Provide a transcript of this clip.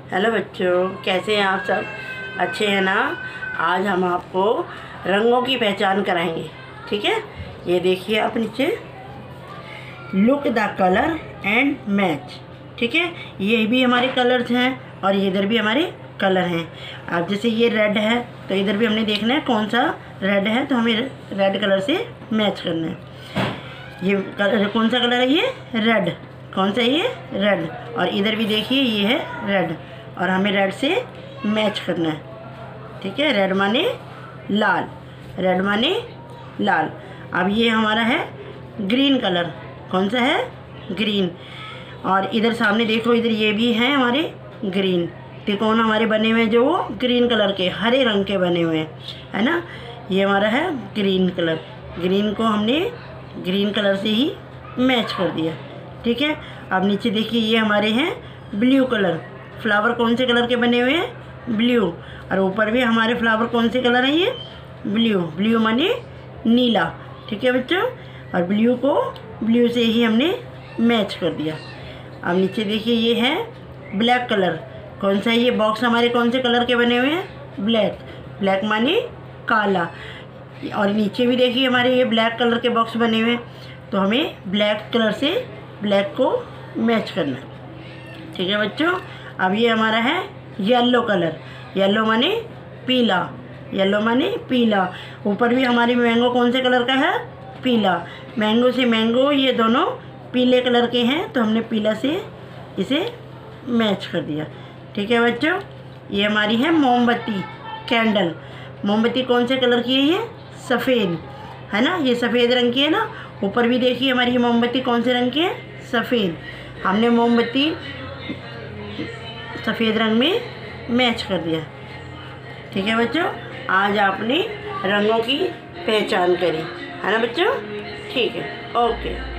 Hello बच्चों, कैसे हैं आप सब? अच्छे हैं ना? आज हम आपको रंगों की पहचान कराएंगे। ठीक है, ये देखिए आप नीचे, look the colour and match. ठीक है, ये भी हमारे कलर्स हैं और ये इधर भी हमारे कलर हैं। अब जैसे ये रेड है तो इधर भी हमने देखना है कौन सा रेड है, तो हमें रेड कलर से मैच करना है। ये कौन सा कलर है? ये रेड। कौन सा? ये रेड। और इधर भी देखिए ये है रेड और हमें रेड से मैच करना है। ठीक है, रेड माने लाल, रेड माने लाल। अब ये हमारा है ग्रीन कलर। कौन सा है? ग्रीन। और इधर सामने देखो, इधर ये भी हैं हमारे ग्रीन त्रिकोण हमारे बने हुए हैं, जो वो ग्रीन कलर के हरे रंग के बने हुए हैं, है ना। ये हमारा है ग्रीन कलर। ग्रीन को हमने ग्रीन कलर से ही मैच कर दिया। ठीक है, अब नीचे देखिए ये हमारे हैं ब्लू कलर। फ्लावर कौन से कलर के बने हुए हैं? ब्लू। और ऊपर भी हमारे फ्लावर कौन से कलर हैं? ये ब्लू। ब्लू माने नीला। ठीक है बच्चों, और ब्लू को ब्लू से ही हमने मैच कर दिया। अब नीचे देखिए ये है ब्लैक कलर। कौन सा है? ये बॉक्स हमारे कौन से कलर के बने हुए हैं? ब्लैक। ब्लैक माने काला। और नीचे भी देखिए हमारे ये ब्लैक कलर के बॉक्स बने हुए हैं, तो हमें ब्लैक कलर से ब्लैक को मैच करना है। ठीक है बच्चों, अब ये हमारा है येलो कलर। येलो माने पीला। येलो माने पीला। ऊपर भी हमारी मैंगो कौन से कलर का है? पीला। मैंगो से मैंगो, ये दोनों पीले कलर के हैं, तो हमने पीला से इसे मैच कर दिया। ठीक है बच्चों, ये हमारी है मोमबत्ती, कैंडल। मोमबत्ती कौन से कलर की है? ये सफ़ेद, है ना। ये सफ़ेद रंग की है ना। ऊपर भी देखिए हमारी ये मोमबत्ती कौन से रंग की है? सफ़ेद। हमने मोमबत्ती सफ़ेद रंग में मैच कर दिया। ठीक है बच्चों, आज आपने रंगों की पहचान करी, है ना बच्चों। ठीक है, ओके।